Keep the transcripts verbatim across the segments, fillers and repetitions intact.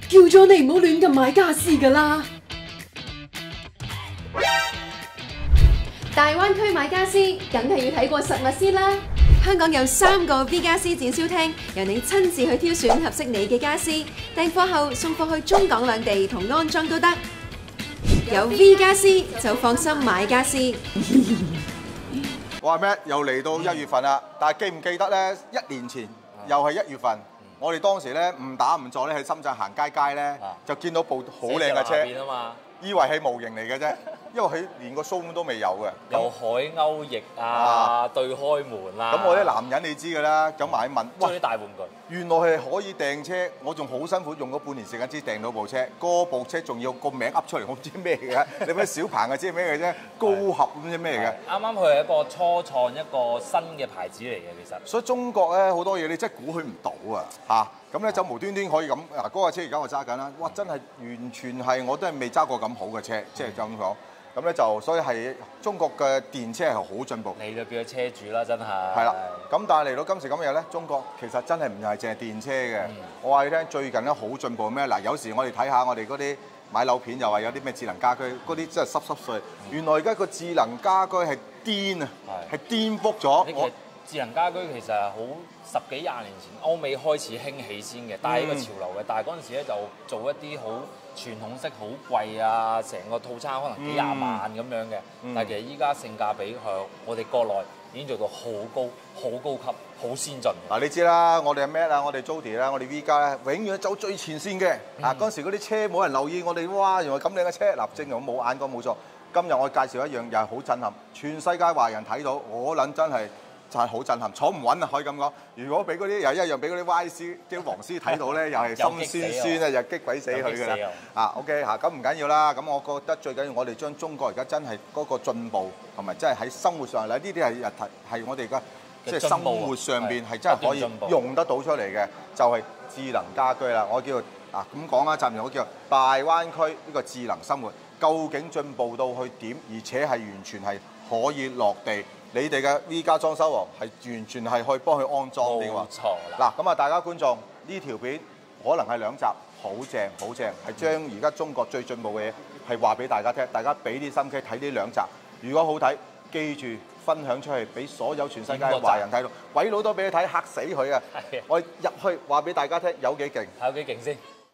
叫咗你唔好亂咁買家私㗎啦。大灣區買家私，梗係要睇過實物先啦。香港有三個 V 家私展銷廳，由你親自去挑選合適你嘅家私，訂貨後送貨去中港兩地同安裝都得。有 V 家私就放心買家私。 我話咩？又嚟到一月份啦，但係記唔記得咧？一年前又係一月份，我哋當時咧誤打誤撞咧喺深圳行街街咧，就見到部好靚嘅車，以為係模型嚟嘅啫，因為佢連個 showroom 都未有嘅。 有海鷗翼啊，對開門啦。 咁我啲男人你知㗎啦，咁埋問， 哇！啲大玩具， 原來係可以訂車，我仲好辛苦用咗半年時間先訂到部車。嗰部車仲要個名噏出嚟，我唔知咩嘅。你咩小鵬嘅知咩嘅啫？高俠唔知咩嘅。 啱啱佢係一個初創一個新嘅牌子嚟嘅，其實。 所以中國咧好多嘢你真係估佢唔到啊！嚇，咁咧就無端端可以咁嗱，嗰架車而家我揸緊啦，哇！真係完全係我都係未揸過咁好嘅車，即係咁講。咁咧就所以係中國嘅電車係好進步。 你就叫佢車主啦，真係。 係啦，咁但係嚟到今時今日咧，中國其實真係唔係淨係電車嘅。嗯、我話你聽，最近咧好進步咩？嗱，有時我哋睇下我哋嗰啲買樓片，又話有啲咩智能家居，嗰啲真係濕濕碎。嗯、原來而家個智能家居係癲啊，係顛覆咗我。 智能家居其實係好十幾廿年前歐美開始興起先嘅，帶呢個潮流嘅。但係嗰陣時咧就做一啲好傳統式、好貴啊，成個套餐可能幾廿萬咁樣嘅。嗯、但係其實依家性價比向我哋國內已經做到好高、好高級、好先進。 嗱，你知啦，我哋係 Mac 啊，我哋 Jody 啦，我哋 V 家咧，永遠走最前線嘅。啊、嗯，嗰陣時嗰啲車冇人留意我哋，哇！原來咁靚嘅車，嗱，正容冇眼光冇錯。今日我介紹一樣又係好震撼，全世界華人睇到，我撚真係。就係好震撼，坐唔穩啊！可以咁講。如果俾嗰啲又一樣俾嗰啲 Y C 啲黃絲睇到咧，又係心酸酸啊，又激鬼死佢㗎啦。啊 ，OK 嚇，咁唔緊要啦。咁我覺得最緊要我哋將中國而家真係嗰個進步同埋真係喺生活上咧，呢啲係日係我哋而家即係生活上邊係真係可以用得到出嚟嘅，就係智能家居啦。我叫啊咁講啦，暫時我叫大灣區呢個智能生活究竟進步到去點，而且係完全係可以落地。你哋嘅 V 家裝修王係完全係可以幫佢安裝啲喎。冇錯啦。嗱，咁啊，大家觀眾呢條片可能係兩集，好正好正，係將而家中國最進步嘅嘢係話俾大家聽。大家俾啲心機睇呢兩集，如果好睇，記住分享出去俾所有全世界嘅華人睇到，鬼佬都俾你睇，嚇死佢啊！我入去話俾大家聽，有幾勁， 有幾勁先。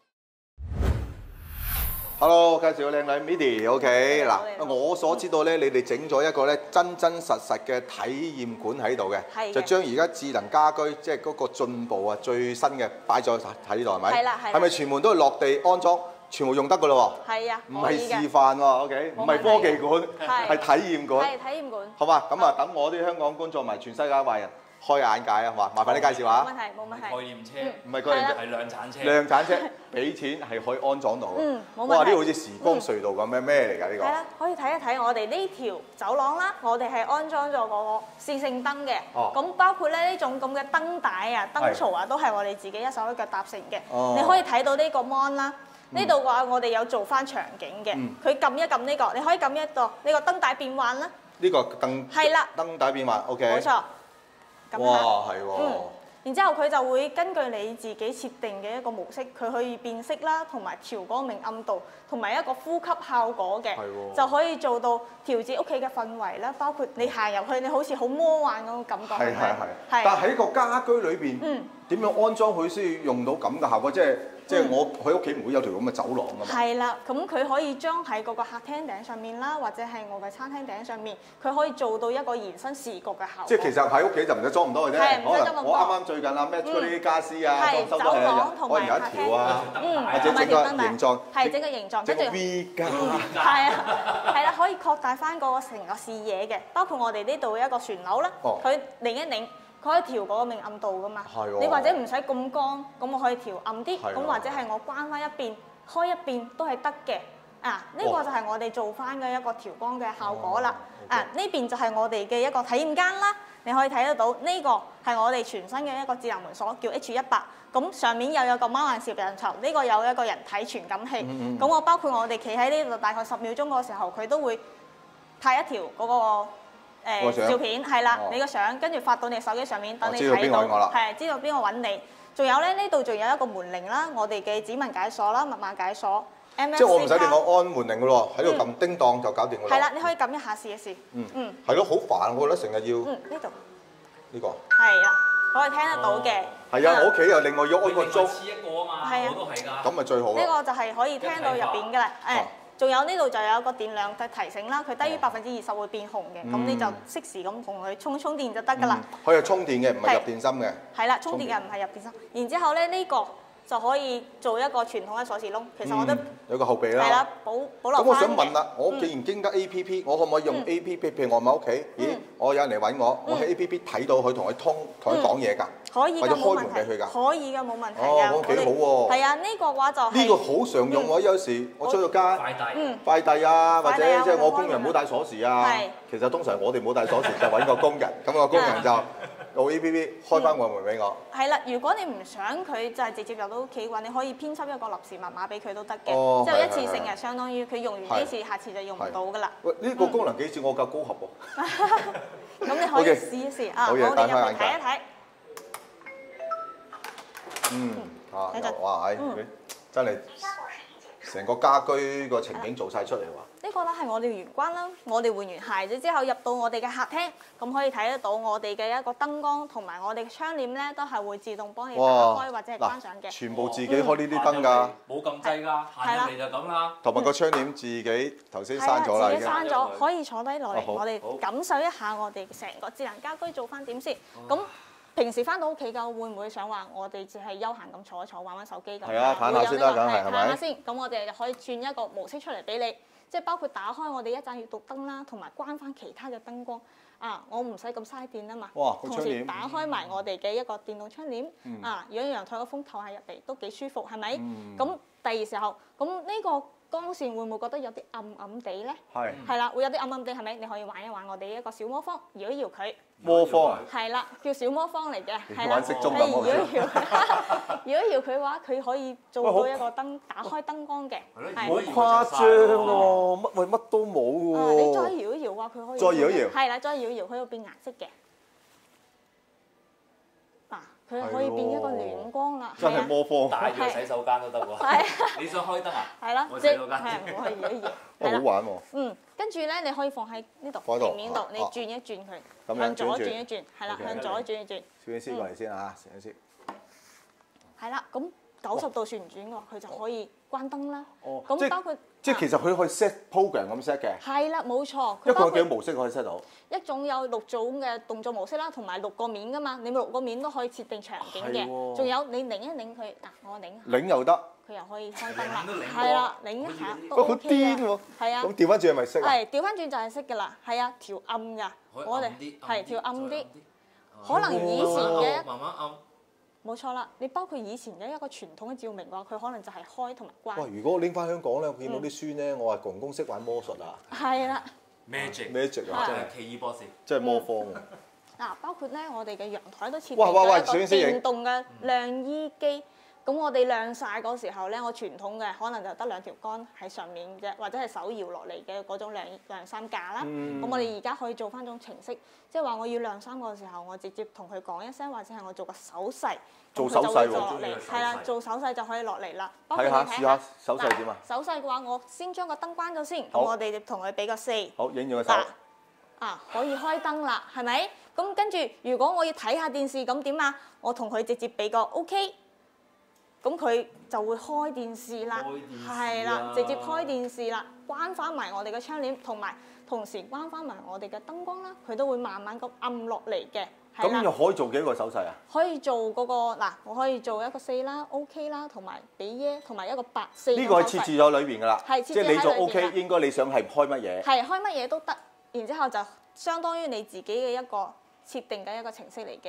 Hello， 介紹個靚女 Midi，OK 嗱，我所知道咧，你哋整咗一個咧真真實實嘅體驗館喺度嘅，就將而家智能家居即係嗰個進步啊最新嘅擺咗喺呢度係咪？係啦係。係咪全部都係落地安裝，全部用得㗎咯喎？係啊，唔係示範喎 ，OK， 唔係科技館，係體驗館。係體驗館。好嘛，咁啊，等我啲香港觀眾埋全世界華人開眼界啊，好嘛？麻煩你介紹下。冇問題，冇問題。概念車，唔係概念車，係量產車。量產車，俾錢係可以安裝到。嗯，冇問題。哇！呢個好似時光隧道咁咩咩嚟㗎？呢個係啦，可以睇一睇我哋呢條走廊啦。我哋係安裝咗嗰個視聖燈嘅。哦。咁包括咧呢種咁嘅燈帶啊、燈槽啊，都係我哋自己一手一腳搭成嘅。哦。你可以睇到呢個 mon 啦。呢度嘅話，我哋有做翻場景嘅。嗯。佢撳一撳呢個，你可以撳一個呢個燈帶變幻啦。呢個燈係啦，燈帶變幻 ，OK。冇錯。哇，係喎！嗯，然之後佢就會根據你自己設定嘅一個模式，佢可以變色啦，同埋調嗰個明暗度，同埋一個呼吸效果嘅，就可以做到調節屋企嘅氛圍啦。包括你行入去，你好似好魔幻嗰種感覺。係係係。但係喺個家居裏邊，嗯，點樣安裝佢先要用到咁嘅效果？即係即係我喺屋企唔會有條咁嘅走廊㗎嘛。係啦，咁佢可以裝喺嗰個客廳頂上面啦，或者係我嘅餐廳頂上面，佢可以做到一個延伸視覺嘅效果。即係其實喺屋企就唔使裝咁多嘅啫。係，唔使裝咁多。我啱啱最近啊，咩嗰啲家私啊，裝修都係可以有一條啊，或者整個形狀，係整個形狀，跟住 V 家。係啊，係啦，可以擴大翻個成個視野嘅，包括我哋呢度一個旋鈕啦，佢擰一擰。佢可以調嗰個明暗度噶嘛？你或者唔使咁光，咁我可以調暗啲，咁或者係我關翻一邊，開一邊都係得嘅。啊，呢個就係我哋做翻嘅一個調光嘅效果啦。啊，呢邊就係我哋嘅一個體驗間啦。你可以睇得到呢個係我哋全新嘅一個智能門鎖，叫 H 一百。咁上面又有個貓眼攝像頭，呢個有一個人體傳感器。咁我包括我哋企喺呢度大概十秒鐘嗰個時候，佢都會派一條嗰個。誒照片係啦，你個相跟住發到你手機上面，等你睇到，係知道邊個揾你。 仲有咧呢度仲有一個門鈴啦，我哋嘅指紋解鎖啦、密碼解鎖。 即係我唔使另外安門鈴嘅咯，喺度撳叮當就搞掂㗎啦。 係啦，你可以撳一下試一試。 嗯嗯，係咯，好煩，我覺得成日要。 嗯，呢度。 呢個。 係啦，可以聽得到嘅。 係啊，我屋企又另外要安個鐘。 黐一個啊嘛， 係啊， 我都係㗎。 咁咪最好啦。 呢個就係可以聽到入邊㗎啦。誒，仲有呢度就有個電量嘅提醒啦，佢低於百分之二十會變紅嘅，咁你就適時咁同佢充充電就得㗎啦。 佢係充電嘅，唔係入電芯嘅。 係啦，充電嘅唔係入電芯。然之後咧呢個。就可以做一個傳統嘅鎖匙窿，其實我都有個後備啦。 係啦，保保留翻嘅。 咁我想問啦，我既然經得 A P P，我可唔可以用 A P P？譬如我喺屋企，咦，我有人嚟揾我，我喺 A P P 睇到佢同佢通，同佢講嘢㗎。 可以㗎，冇問題。可以㗎，冇問題㗎。 哦，幾好喎。 係啊，呢個話就呢個好常用喎，有時我出咗街， 快遞， 快遞啊，或者即係我工人冇帶鎖匙啊。其實通常我哋冇帶鎖匙就揾個工人，咁個工人就。用 A P P 開翻個門俾我。 係啦，如果你唔想佢就係直接入到屋企嘅話，你可以編輯一個臨時密碼俾佢都得嘅。 哦， 即係一次性嘅，相當於佢用完呢次，下次就用唔到㗎啦。 喂，呢個功能幾似我架高盒喎。 咁你可以試一試啊！我哋入去睇一睇。 嗯，啊，哇，誒，真係成個家居個情景做晒出嚟喎。 呢個咧係我哋玄關啦，我哋換完鞋咗之後入到我哋嘅客廳，咁可以睇得到我哋嘅一個燈光同埋我哋嘅窗簾咧，都係會自動幫你打開或者係關上嘅。 全部自己開呢啲燈㗎， 冇撳掣㗎，行入嚟就咁啦。 同埋個窗簾自己頭先閂咗啦， 已經閂咗，可以坐低落嚟， 哦、 我哋感受一下我哋成個智能家居做翻點先。咁、哦、平時翻到屋企㗎，會唔會想話我哋只係休閒咁坐一坐，玩玩手機咁？ 係啊，攤下先啦，梗係係咪？ 攤下先，咁我哋就可以轉一個模式出嚟俾你。即係包括打開我哋一盞閲讀燈啦，同埋關翻其他嘅燈光啊！我唔使咁嘥電啊嘛。 哇！ 同時打開埋我哋嘅一個電動窗簾、嗯、啊，如果陽台個風透下入嚟都幾舒服，係咪？咁、嗯、第二時候，咁呢個光線會唔會覺得有啲暗暗地咧？係。係啦，會有啲暗暗地，係咪？你可以玩一玩我哋一個小魔方，搖一搖佢。 魔方。係啦，叫小魔方嚟嘅。係啦。 玩骰盅咁搖一搖，搖一搖佢嘅話，佢可以做到一個燈打開燈光嘅。 好誇張喎！乜喂乜都冇喎。 你再搖一搖啊，佢可以。 再搖一搖。 係啦，再搖一搖，佢會變顏色嘅。嗱，佢可以變一個暖光啦。 真係魔方。 帶住洗手間都得喎。係。你想開燈啊？ 係啦， 我洗手間。 係，我可以搖一搖。 好玩喎。 嗯，跟住咧，你可以放喺呢度平面度，你轉一轉佢，向左轉一轉，係啦，向左轉一轉。 攝影師過嚟先啊，攝影師。 係啦，咁九十度旋轉嘅話，佢就可以關燈啦。 哦。 咁包括即係其實佢可以 set program 咁 set 嘅。 係啦，冇錯。 一個幾模式可以 set 到？ 一種有六種嘅動作模式啦，同埋六個面噶嘛，你六個面都可以設定場景嘅。仲有你擰一擰佢，嗱我擰下。 擰又得。 佢又可以開燈啦。係啦，擰一下都 OK 嘅。 好癲喎！ 係啊。 咁調翻轉係咪色啊？ 係調翻轉就係色㗎啦，係啊，調暗㗎。我哋係調暗啲。可能以前嘅慢慢暗。 冇錯啦，你包括以前嘅一個傳統嘅照明嘅話，佢可能就係開同埋關。 哇！如果我拎翻香港咧，我見到啲孫咧，我話公公識玩魔術啊。 係啦。 Magic。 Magic 啊！ 真係奇異博士。 真係魔方啊！ 嗱，包括咧，我哋嘅陽台都設備咗一個電動嘅晾衣機。咁我哋晾曬嗰時候咧，我傳統嘅可能就得兩條杆喺上面啫，或者係手搖落嚟嘅嗰種晾晾衫架啦。咁、嗯、我哋而家可以做翻種程式，即係話我要晾衫嗰時候，我直接同佢講一聲，或者係我做個手勢， 做手勢落嚟，係啦，做手勢就可以落嚟啦。 睇下試下手勢點啊？ 手勢嘅話，我先將個燈關咗先，咁我哋同佢俾個四。 好，影住個手。 啊，可以開燈啦，係咪？咁跟住，如果我要睇下電視，咁點啊？我同佢直接俾個 OK。咁佢就會開電視啦，係啦，直接開電視啦，關翻埋我哋嘅窗簾，同埋同時關翻埋我哋嘅燈光啦，佢都會慢慢咁暗落嚟嘅。 咁又可以做幾個手勢啊？ 可以做嗰個嗱，我可以做一個四啦 ，OK 啦，同埋俾耶，同埋一個八四。呢個係設置咗裏邊㗎啦， 係即係你做 OK，應該你想係開乜嘢？ 係開乜嘢都得，然之後就相當於你自己嘅一個設定嘅一個程式嚟嘅。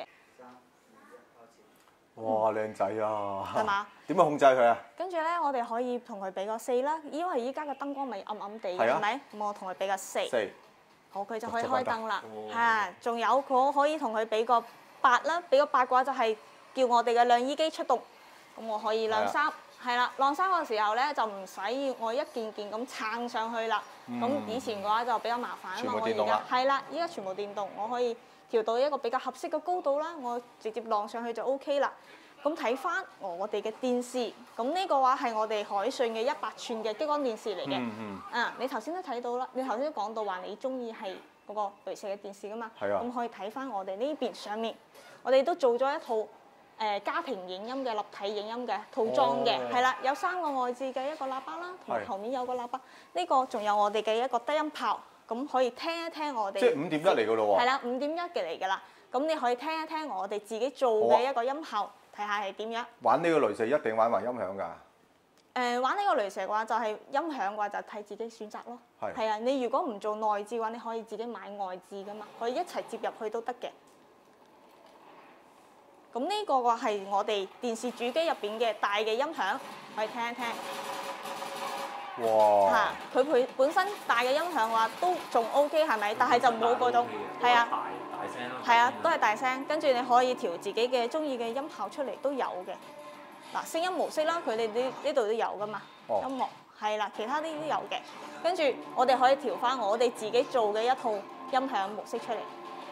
哇，靚仔啊！ 係嘛？ 點樣控制佢啊？ 跟住咧，我哋可以同佢俾個四啦，因為依家嘅燈光咪暗暗地嘅，係咪？咁我同佢俾個四。四。好，佢就可以開燈啦。係，仲有我可以同佢俾個八啦，俾個八嘅話就係叫我哋嘅晾衣機出動。咁我可以晾衫，係啦，晾衫嘅時候咧就唔使要我一件件咁撐上去啦。咁以前嘅話就比較麻煩啊嘛，我而家係啦，依家全部電動，我可以調到一個比較合適嘅高度啦，我直接晾上去就 O K 啦。咁咁睇翻我哋嘅電視，咁呢個話係我哋海信嘅一百寸嘅激光電視嚟嘅。 嗯嗯。 啊，你頭先都睇到啦，你頭先都講到話你中意係嗰個雷射嘅電視噶嘛？ 係啊。咁可以睇翻我哋呢邊上面，我哋都做咗一套誒、呃、家庭影音嘅立體影音嘅套裝嘅，係啦、哦，有三個外置嘅一個喇叭啦，同埋後面有個喇叭，呢、這個仲有我哋嘅一個低音炮，咁可以聽一聽我哋。即係五點一嚟㗎咯喎。係啦，五點一嘅嚟㗎啦。咁你可以聽一聽我哋自己做嘅一個音效，睇下係點樣。玩呢個雷射一定玩埋音響㗎？誒、 呃，玩呢個雷射嘅話，就係、是、音響嘅話就睇自己選擇咯。係。係啊，你如果唔做內置嘅話，你可以自己買外置㗎嘛，可以一齊接入去都得嘅。咁呢個嘅話係我哋電視主機入邊嘅大嘅音響，可以聽一聽。 哇！ 嚇，佢本本身大嘅音響嘅話都仲 O K 係咪？但係就冇嗰種係啊。係啊，都係大聲，跟住你可以調自己嘅中意嘅音效出嚟都有嘅。嗱，聲音模式啦，佢哋呢呢度都有噶嘛。哦、音樂係啦，其他啲都有嘅。跟住我哋可以調翻我哋自己做嘅一套音響模式出嚟。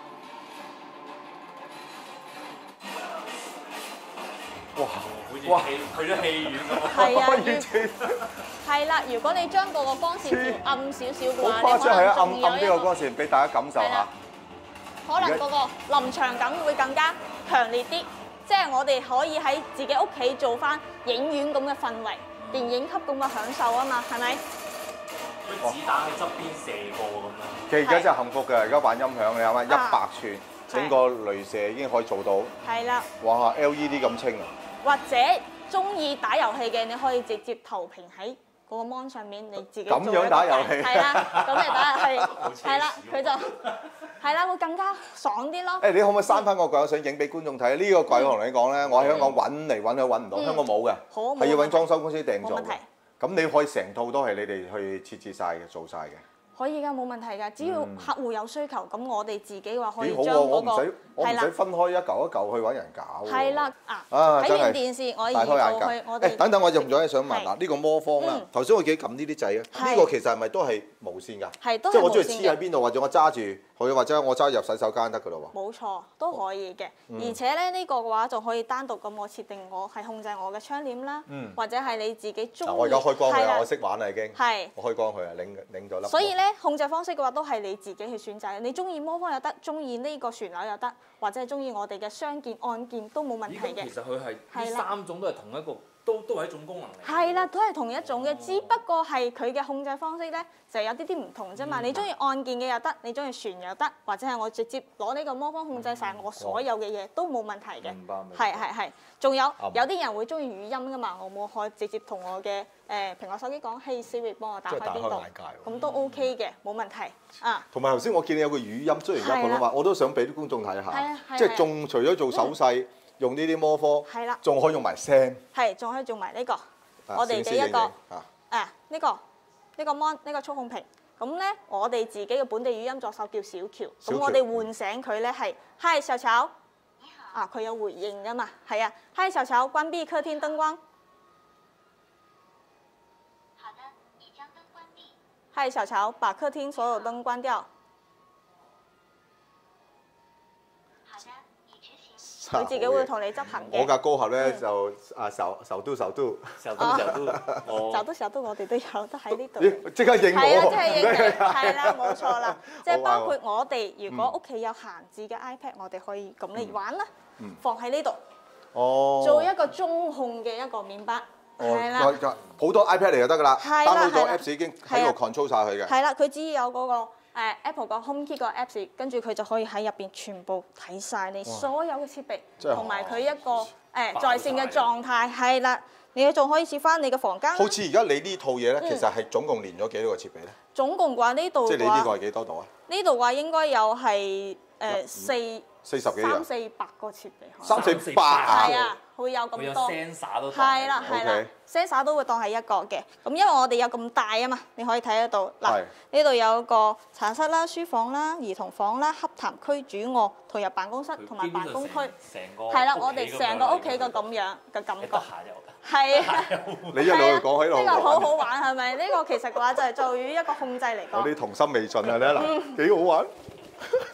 哇！ 哇！去咗戲院咁。 係啊，係啦，如果你將嗰個光線調暗少少嘅話， 好誇張係啊！暗暗呢個光線俾大家感受下。 可能嗰個臨場感會更加強烈啲，即係我哋可以喺自己屋企做翻影院咁嘅氛圍，電影級咁嘅享受啊嘛，係咪？ 個子彈喺側邊射過咁樣。 其實而家真係幸福嘅，而家玩音響你諗下，一百寸整個雷射已經可以做到。係啦。哇 ！L E D 咁清啊！ 或者中意打遊戲嘅，你可以直接投屏喺嗰個 mon 上面，你自己做一個咁樣打遊戲。 係啦，咁嚟打遊戲。係啦，佢就。係啦，會更加爽啲咯。誒， 你可唔可以閂翻個櫃？我想影俾觀眾睇。呢個櫃我同你講咧，我喺香港揾嚟揾去揾唔到，香港冇嘅，係要揾裝修公司訂做嘅。咁你可以成套都係你哋去設置晒嘅，做晒嘅。 可以㗎，冇問題㗎。只要客戶有需求，咁我哋自己話可以將嗰個我唔使分開一嚿一嚿去揾人搞。 係啦，啊，睇完電視我移到去我哋。 等等，我仲有嘢想問嗱，呢個魔方啦，頭先我記得撳呢啲掣啊，呢個其實係咪都係無線㗎？ 係都係無線嘅。 即係我中意黐喺邊度，或者我揸住佢，或者我揸入洗手間得㗎咯喎。 冇錯，都可以嘅。而且咧呢個嘅話就可以單獨咁我設定我係控制我嘅窗簾啦，或者係你自己中意。 我而家開光佢啦，我識玩啦已經。 係。 我開光佢啊，擰擰咗粒。 所以咧控制方式嘅話都係你自己去選擇，你中意魔方又得，中意呢個旋鈕又得，或者係中意我哋嘅雙鍵按鍵都冇問題嘅。 其實佢係呢三種都係同一個，都都係一種功能嚟。 係啦，都係同一種嘅，只不過係佢嘅控制方式咧就有啲啲唔同啫嘛。你中意按鍵嘅又得，你中意旋又得，或者係我直接攞呢個魔方控制晒我所有嘅嘢都冇問題嘅。 明白。 係係係，仲有有啲人會中意語音噶嘛，我冇可以直接同我嘅誒蘋果手機講，Hey Siri 幫我打開邊度，咁都 OK 嘅，冇問題啊。 同埋頭先我見你有個語音，雖然而家普通話，我都想俾啲觀眾睇下，即係仲除咗做手勢。用呢啲魔方，係啦，仲可以用埋聲， 係，仲可以做埋呢個，我哋嘅一個，誒呢個呢個 mon 呢個觸控屏，咁咧我哋自己嘅本地語音助手叫小喬，咁我哋喚醒佢咧係，嗨小喬，啊佢有回應噶嘛，係啊，嗨小喬，關閉客廳燈光，好的，已將燈關閉，嗨小喬，把客廳所有燈關掉。佢自己會同你執行嘅。 我架高俠咧就啊手手都手都手都手都， 手都手都我哋都有得喺呢度。 即刻影我。 係啦，即係影你，係啦，冇錯啦。即係包括我哋，如果屋企有閒置嘅 iPad，我哋可以咁嚟玩啦，放喺呢度。哦。做一個中控嘅一個面板。係啦。 好多 iPad 嚟就得㗎啦。係啦係啦。download 咗 Apps 已經喺度 control 晒佢嘅。 係啦，佢只要有嗰個。誒 Apple 個 HomeKey 個 Apps， 跟住佢就可以喺入邊全部睇晒你所有嘅設備，同埋佢一個誒在線嘅狀態，係啦，你仲可以設翻你嘅房間。 好似而家你呢套嘢咧，其實係總共連咗幾多個設備咧？ 總共嘅話呢度， 即係你呢個係幾多度啊？ 呢度嘅話應該有係誒四四十幾三四百個設備。 三四百啊！ 係啊，會有咁多。 sensor 都係啦係啦 ，sensor 都會當係一個嘅。咁因為我哋有咁大啊嘛，你可以睇得到。嗱，呢度有個茶室啦、書房啦、兒童房啦、洽談區、主臥、同入辦公室同埋辦公區。係啦，我哋成個屋企個咁樣嘅感覺。係啊， 你一路講喺度。 呢個好好玩係咪？呢個其實嘅話就係做於一個控制嚟講。 有啲童心未盡啊！你睇嗱，幾好玩。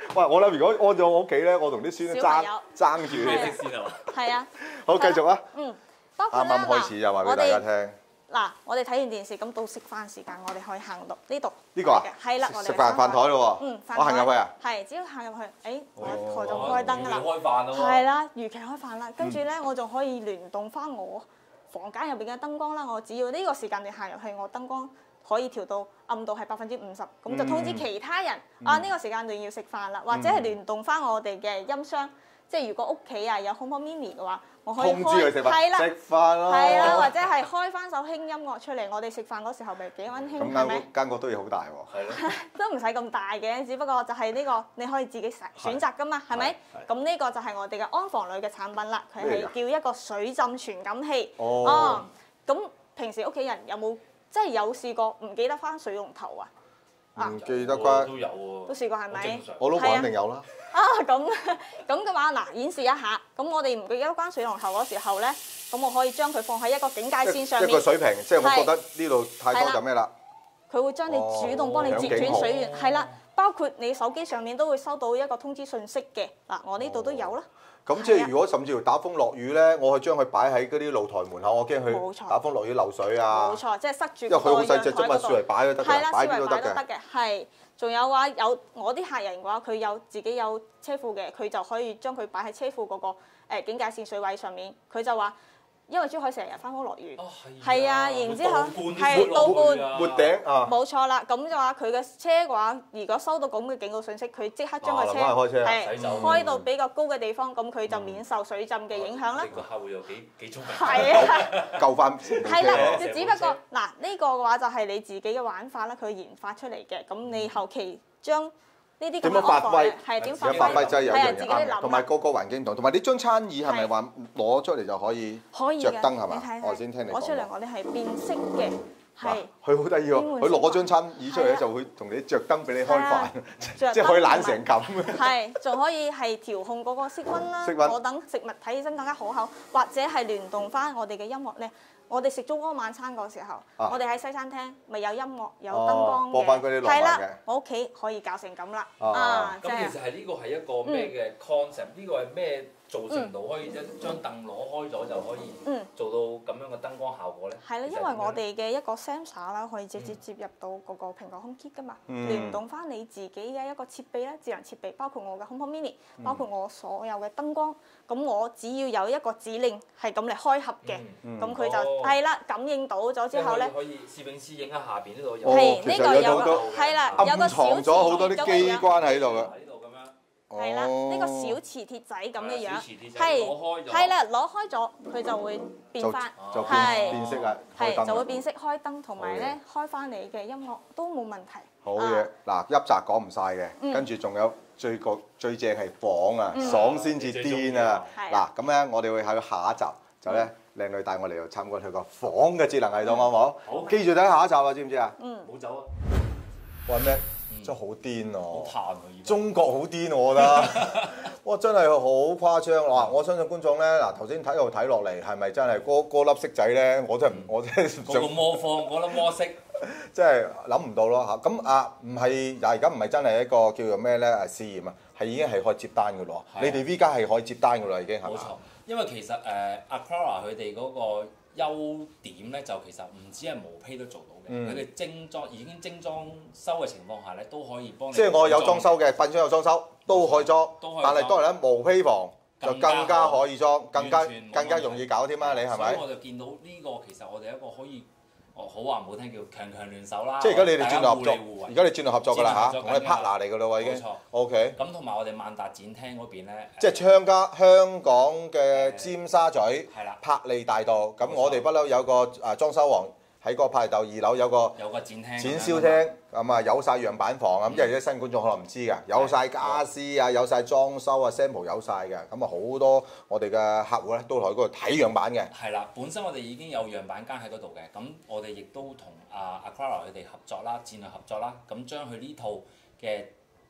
喂，我諗如果安咗我屋企咧，我同啲孫都爭爭住你識先係嘛？ 係啊。 好，繼續啊！ 嗯，包括啱啱開始就話俾大家聽。 嗱，我哋睇完電視，咁到食飯時間，我哋可以行到呢度。 呢個啊？ 係啦，我哋食飯飯台咯喎。 嗯， 我行入去啊？ 係，只要行入去，誒，我台就開燈㗎啦。 開飯咯喎。 係啦，如期開飯啦。跟住咧，我就可以聯動翻我房間入邊嘅燈光啦。我只要呢個時間你行入去，我燈光可以調到暗度係百分之五十，咁就通知其他人啊，呢個時間段要食飯啦，或者係聯動翻我哋嘅音箱。即係如果屋企啊有 HomePod Mini 嘅話，我可以通知佢食飯， 係啦， 食飯咯， 係啦，或者係開翻首輕音樂出嚟，我哋食飯嗰時候咪幾溫馨，係咪？ 咁間屋都要好大喎。 係咯。 都唔使咁大嘅，只不過就係呢個你可以自己選擇㗎嘛，係咪？咁呢個就係我哋嘅安防類嘅產品啦，佢係叫一個水浸傳感器。哦。咁平時屋企人有冇即係有試過唔記得翻水龍頭啊？ 唔記得關都有喎。 都試過係咪？ 我老婆肯定有啦。 啊，咁咁嘅話，嗱，演示一下。咁我哋唔記得關水龍頭嗰時候咧，咁我可以將佢放喺一個警戒線上面。 一個水平，即係我覺得呢度太多就咩啦？ 佢會將你主動幫你截斷水源，係啦，包括你手機上面都會收到一個通知信息嘅。嗱，我呢度都有啦。 咁即係如果甚至乎打風落雨咧，我可以將佢擺喺嗰啲露台門口，我驚佢打風落雨漏水啊。 冇錯，即係塞住。 因為佢好細隻啫嘛，樹嚟擺都得嘅，擺邊都得嘅。 係，仲有話有我啲客人嘅話，佢有自己有車庫嘅，佢就可以將佢擺喺車庫嗰個誒警戒線水位上面。佢就話，因為珠海成日翻風落雨，係啊，然之後係倒灌沒頂啊， 冇錯啦。咁就話佢嘅車嘅話，如果收到咁嘅警告信息，佢即刻將個車係開到比較高嘅地方，咁佢就免受水浸嘅影響啦。 呢個客戶又幾幾聰明， 係啊， 救翻係啦，就只不過嗱呢個嘅話就係你自己嘅玩法啦，佢研發出嚟嘅，咁你後期將呢啲點樣發揮係點發揮真係有樣嘢啱， 同埋個個環境唔同，同埋呢張餐椅係咪話攞出嚟就可以着燈係嘛？我先聽你講。 攞出嚟我哋係變色嘅，係。 佢好得意喎！佢攞張餐椅出嚟就會同你着燈俾你開飯，即係可以懶成咁。 係，仲可以係調控嗰個色溫啦，我等食物睇起身更加可口，或者係聯動翻我哋嘅音樂咧。我哋食中安晚餐嗰時候，我哋喺西餐廳咪有音樂有燈光嘅，係啦，我屋企可以搞成咁啦。啊， 咁其實係呢個係一個咩嘅 concept？呢個係咩造成到可以一張凳攞開咗就可以做到咁樣嘅燈光效果咧？ 係啦，因為我哋嘅一個 sensor 啦，可以直接接入到嗰個蘋果 HomeKit 噶嘛，聯動翻你自己嘅一個設備啦，智能設備，包括我嘅 HomePod Mini，包括我所有嘅燈光，咁我只要有一個指令係咁嚟開合嘅，咁佢就係啦，感應到咗之後咧， 可以攝影師影喺下邊呢度有。 係呢個有個係啦，有個小藏咗好多啲機關喺度嘅。 係啦，呢個小磁鐵仔咁嘅樣，係係啦，攞開咗佢就會變翻，係變色啊， 係就會變色開燈，同埋咧開翻你嘅音樂都冇問題。 好嘢，嗱一集講唔晒嘅，跟住仲有最個最正係房啊，爽先至癲啊！嗱咁咧，我哋會喺下一集就咧靚女帶我嚟參觀佢個房嘅智能系統，好唔好？好，記住睇下一集啊，知唔知啊？ 嗯， 唔好走啊！ 哇咩？真係好癲哦！ 好中國好癲，我覺得，哇真係好誇張嗱！我相信觀眾咧，嗱頭先睇度睇落嚟，係咪真係嗰嗰粒色仔咧？我真係唔，我真係嗰個魔方嗰粒魔色， 真係諗唔到咯嚇！咁啊，唔係，但係而家唔係真係一個叫做咩咧誒試驗啊，係已經係可以接單嘅咯。你哋 V 家係可以接單嘅啦，已經係嘛？ 冇錯，因為其實誒 Aclara 佢哋嗰個優點咧，就其實唔止係毛坯都做到。佢哋精裝已經精裝修嘅情況下咧，都可以幫你。 即係我有裝修嘅，瞓箱有裝修都可以裝，但係當然咧，毛坯房就更加可以裝，更加更加容易搞添啊！你係咪？ 所以我就見到呢個其實我哋一個可以，哦好話唔好聽叫強強聯手啦。 即係而家你哋轉到合作，而家你轉到合作㗎啦嚇，我哋 partner 嚟㗎啦喎已經。冇錯。OK。 咁同埋我哋萬達展廳嗰邊咧， 即係香港香港嘅尖沙咀柏利大道，咁我哋不嬲有個誒裝修王。喺個派竇二樓有個有個展廳、 展銷廳，咁啊有晒樣板房咁，因為啲新觀眾可能唔知㗎，有晒家私啊，有晒裝修啊 sample 有晒嘅，咁啊好多我哋嘅客戶咧都喺嗰度睇樣板嘅。 係啦，本身我哋已經有樣板間喺嗰度嘅，咁我哋亦都同啊 Aclara 佢哋合作啦，戰略合作啦，咁將佢呢套嘅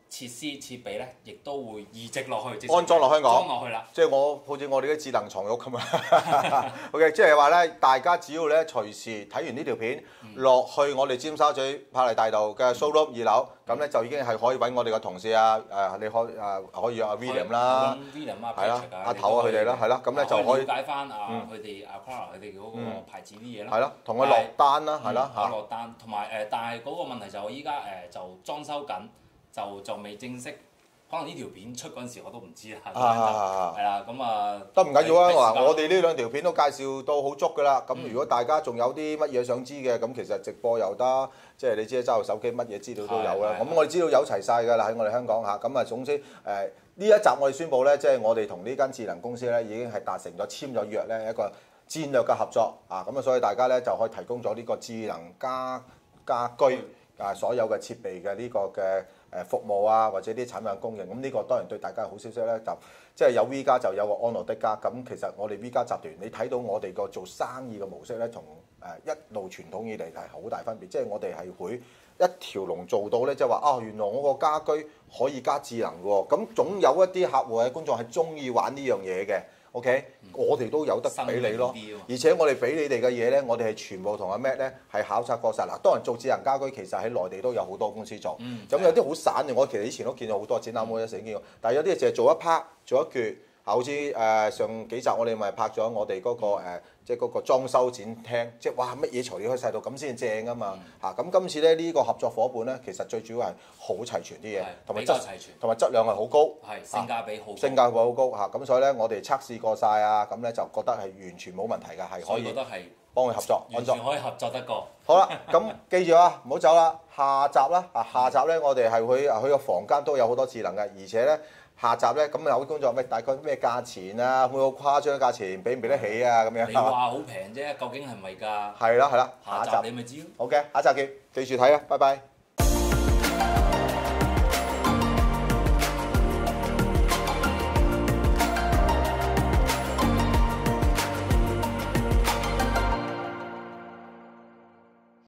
設施設備咧，亦都會移植落去， 安裝落香港， 裝落去啦。 即係我好似我哋啲智能床褥咁啊。OK， 即係話咧，大家只要咧隨時睇完呢條片，落、嗯、去我哋尖沙咀柏麗大道嘅 showroom 二樓，咁咧、嗯、就已經係可以揾我哋嘅同事啊，誒你可誒可以約阿 William 啦，係啦，阿頭啊佢哋啦，係啦，咁咧就可以了解翻啊佢哋阿 Clara 佢哋嗰個牌子啲嘢啦。 係咯，同佢落單啦，係啦嚇。 落單，同埋誒，但係嗰個問題就我依家誒就裝修緊。就就未正式，可能呢條片出嗰陣時我都唔知啦。係啦，咁啊， 得唔緊要啊！嗱，我哋呢兩條片都介紹到好足㗎啦。咁如果大家仲有啲乜嘢想知嘅，咁其實直播又得，即係你知揸部手機乜嘢資料都有啦。咁我哋資料有齊晒㗎啦，喺我哋香港嚇。咁啊，總之誒呢一集我哋宣布咧，即係我哋同呢間智能公司咧已經係達成咗簽咗約咧一個戰略嘅合作啊。咁啊，所以大家咧就可以提供咗呢個智能家家居啊所有嘅設備嘅呢個嘅。誒服務啊，或者啲產品供應，咁呢個當然對大家好消息咧，就即係有 V 家就有個安樂的家。咁其實我哋 V 家集團，你睇到我哋個做生意嘅模式咧，同誒一路傳統以嚟係好大分別。即係我哋係會一條龍做到咧，即係話啊，原來我個家居可以加智能喎。咁總有一啲客戶嘅觀眾係中意玩呢樣嘢嘅。OK，、嗯、我哋都有得俾你咯，而且我哋俾你哋嘅嘢咧，我哋係全部同阿 Matt 咧係考察過晒。嗱，當然做智能家居其實喺內地都有好多公司做，咁、嗯、有啲好散嘅，我其實以前都見到好多展覽會一成見過，但係有啲淨係做一 part 做一橛。好似誒上幾集我哋咪拍咗我哋嗰、嗰個、呃、即係嗰個裝修展廳，即係哇乜嘢材料可以細到咁先正啊嘛嚇！咁、嗯、今次咧呢、呢個合作伙伴咧，其實最主要係好齊全啲嘢，同埋質同埋質量係好高， 係性價比好， 性價比好高嚇！咁、啊、所以咧我哋測試過晒啊，咁咧就覺得係完全冇問題嘅，係可以幫佢合作， 完全可以合作得過。 好啦，咁記住啊，唔好走啦，下集啦啊下集咧我哋係會佢個房間都有好多智能嘅，而且咧。下集咧，咁有啲工作咩？大概咩價錢啊？會好誇張嘅價錢，俾唔俾得起啊？咁樣你話好平啫，究竟係咪㗎？ 係啦係啦， 下集你咪知咯。 好嘅，下集見，記住睇啊，拜拜。